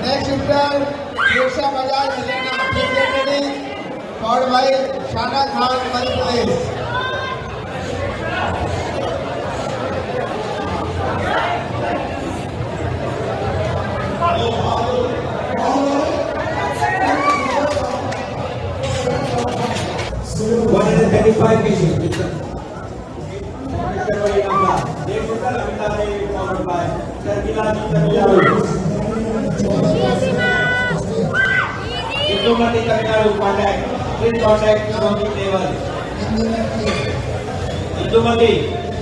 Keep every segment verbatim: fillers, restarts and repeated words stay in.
Next shooter rickshaw Bajaj Haryana, please get ready for बाय Shana Khan Madhya Pradesh. one hundred thirty-five kg. Indumati Tamil Nadu contact, please contact Indumati level. Indumati.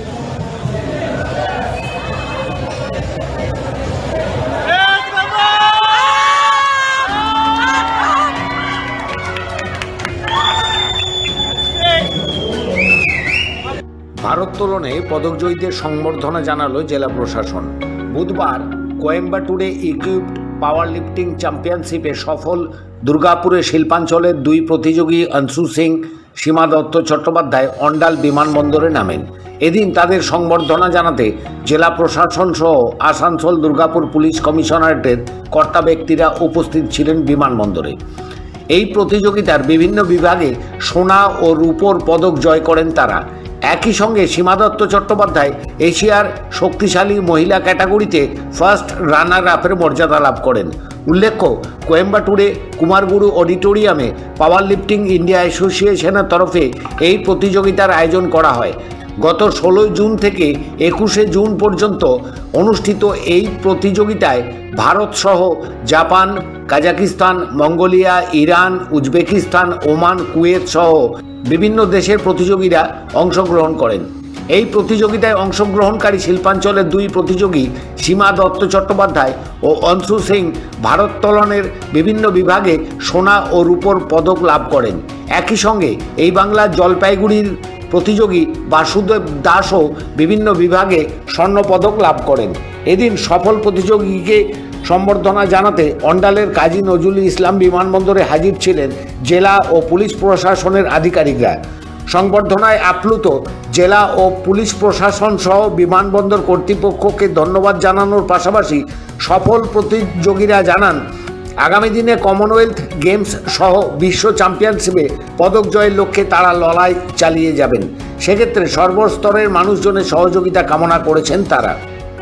ভারোত্তোলনে পদকজয়ীদের সংবর্ধনা জানালো জেলা প্রশাসন। বুধবার কোয়েম্বাটুরে equipped পাওয়ার lifting চ্যাম্পিয়নশিপে সফল দুর্গাপুরের শিল্পাঞ্চলের দুই প্রতিযোগী অংশু সিং, সীমা দত্ত চট্টোপাধ্যায় অন্ডাল বিমানবন্দরে নামেন। এদিন তাদের সংবর্ধনা জানাতে জেলা প্রশাসন সহ আসানসোল দুর্গাপুর পুলিশ কমিশনারেটের কর্তা ব্যক্তিরা উপস্থিত ছিলেন বিমানবন্দরে। এই প্রতিযোগিতার বিভিন্ন বিভাগে সোনা ও রূপোর পদক জয় করেন তারা। একই সঙ্গে সীমা দত্ত চট্টোপাধ্যায় এশিয়ার শক্তিশালী মহিলা ক্যাটাগরিতে ফার্স্ট রানার আপের মর্যাদা লাভ করেন। উল্লেখ্য, কোয়েম্বাটুরে কুমারগুরু অডিটোরিয়ামে পাওয়ার লিফটিং ইন্ডিয়া অ্যাসোসিয়েশনের তরফে এই প্রতিযোগিতার আয়োজন করা হয়। গত ষোলোই জুন থেকে একুশে জুন পর্যন্ত অনুষ্ঠিত এই প্রতিযোগিতায় ভারত সহ Japan, Kazakhstan, Mongolia, Iran, Uzbekistan, Oman, Kuwait সহ বিভিন্ন দেশের প্রতিযোগীরা অংশগ্রহণ করেন। এই প্রতিযোগিতায় অংশগ্রহণকারী শিল্পাঞ্চলের দুই প্রতিযোগী সীমা দত্ত চট্টোপাধ্যায় ও অংশু সিং ভারোত্তোলনের বিভিন্ন বিভাগে সোনা ও রূপোর পদক লাভ করেন। একই সঙ্গে এই বাংলার জলপাইগুড়ির প্রতিযোগী বাসুদেব দাসও বিভিন্ন বিভাগে স্বর্ণপদক লাভ করেন। এদিন সফল প্রতিযোগীকে সম্বর্ধনা জানাতে অন্ডালের কাজী নজরুল ইসলাম বিমানবন্দরে হাজির ছিলেন জেলা ও পুলিশ প্রশাসনের আধিকারিকরা। সংবর্ধনায় আপ্লুত জেলা ও পুলিশ প্রশাসন সহ বিমানবন্দর কর্তৃপক্ষকে ধন্যবাদ জানানোর পাশাপাশি সফল প্রতিযোগীরা জানান, আগামী দিনে কমনওয়েলথ গেমস সহ বিশ্ব চ্যাম্পিয়নশিপে পদক জয়ের লক্ষ্যে তারা লড়াই চালিয়ে যাবেন। সেক্ষেত্রে সর্বস্তরের মানুষজনের সহযোগিতা কামনা করেছেন তারা।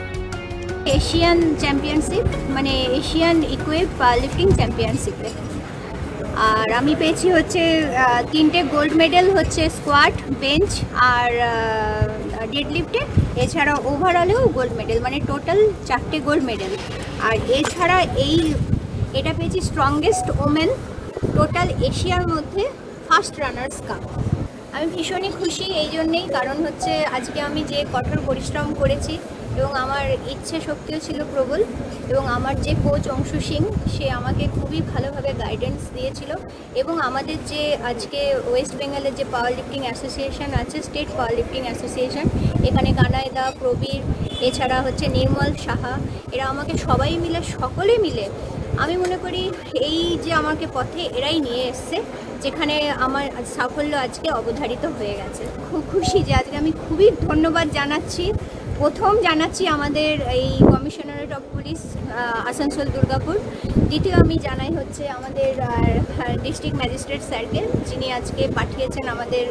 এশিয়ান চ্যাম্পিয়নশিপ মানে এশিয়ান ইকুইপ লিফটিং চ্যাম্পিয়নশিপে আর আমি পেয়েছি হচ্ছে তিনটে গোল্ড মেডেল, হচ্ছে স্কোয়াট, বেঞ্চ আর ডেড লিফটে। এছাড়া ওভারঅলেও গোল্ড মেডেল, মানে টোটাল চারটে গোল্ড মেডেল। আর এছাড়া এই এটা পেয়েছি স্ট্রংগেস্ট ওমেন টোটাল এশিয়ার মধ্যে ফার্স্ট রানার্স কাপ। আমি ভীষণই খুশি এই জন্যেই, কারণ হচ্ছে আজকে আমি যে কঠোর পরিশ্রম করেছি এবং আমার ইচ্ছে শক্তিও ছিল প্রবল, এবং আমার যে কোচ অংশু সিং সে আমাকে খুবই ভালোভাবে গাইডেন্স দিয়েছিল। এবং আমাদের যে আজকে ওয়েস্ট বেঙ্গলের যে পাওয়ার লিফটিং অ্যাসোসিয়েশন আছে, স্টেট পাওয়ার লিফটিং অ্যাসোসিয়েশন, এখানে কানাইদা, প্রবীর, এছাড়া হচ্ছে নির্মল সাহা, এরা আমাকে সবাই মিলে সকলে মিলে আমি মনে করি এই যে আমাকে পথে এরাই নিয়ে এসছে, যেখানে আমার সাফল্য আজকে অবধারিত হয়ে গেছে। খুব খুশি যে আজকে আমি খুবই ধন্যবাদ জানাচ্ছি। প্রথম জানাচ্ছি আমাদের এই commissionerate of police Asansol Durgapur. দ্বিতীয় আমি জানাই হচ্ছে আমাদের ডিস্ট্রিক্ট ম্যাজিস্ট্রেট স্যারকে, যিনি আজকে পাঠিয়েছেন আমাদের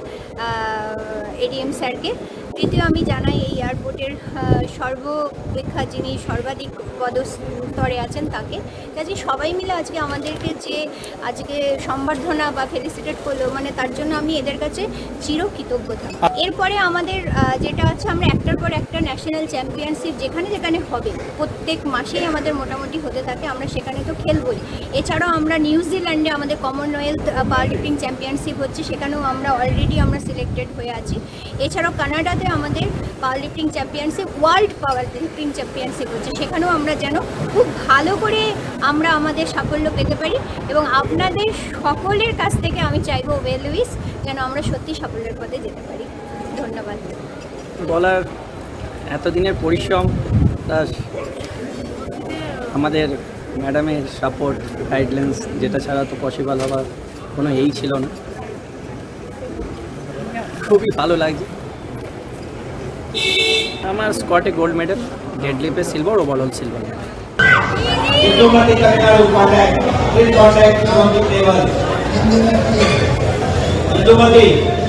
এডিএম স্যারকে। তৃতীয় আমি জানাই এই এয়ারপোর্টের সর্বাপেক্ষা যিনি সর্বাধিক পদস্তরে আছেন তাকে। কাজে সবাই মিলে আজকে আমাদেরকে যে আজকে সম্বর্ধনা বা ফেলিসিটেট করলো, মানে তার জন্য আমি এদের কাছে চিরকৃতজ্ঞ থাকব। এরপরে আমাদের যেটা আছে, আমরা একটার পর একটা ন্যাশনাল চ্যাম্পিয়নশিপ যেখানে যেখানে হবে, প্রত্যেক মাসেই আমাদের মোটামুটি হতে থাকে, আমরা সেখানে তো খেলবই। এছাড়াও আমরা নিউজিল্যান্ডে আমাদের কমনওয়েলথ পাওয়ার লিফটিং চ্যাম্পিয়নশিপ হচ্ছে, সেখানেও আমরা অলরেডি আমরা সিলেক্টেড হয়ে আছি। এছাড়াও কানাডাতে আমাদের power lifting championship, world power lifting championship হচ্ছে, সেখানেও আমরা যেন খুব ভালো করে আমরা আমাদের সাফল্য পেতে পারি। এবং আপনাদের সকলের কাছ থেকে আমি চাইবো ওয়েল উইশ, যেন আমরা সত্যি সাফল্যের পথে যেতে পারি। ধন্যবাদ। বলার এতদিনের পরিশ্রম, প্লাস আমাদের ম্যাডামের সাপোর্ট, গাইডলাইন্স, যেটা ছাড়া তো পসিবল হওয়ার কোনো এই ছিল না। খুবই ভালো লাগছে। আমার স্কোয়াটে গোল্ড মেডেল, ডেডলিফটে silver, overall silver. Indumati Tamil Nadu contact. Please contact from the table. Indumati.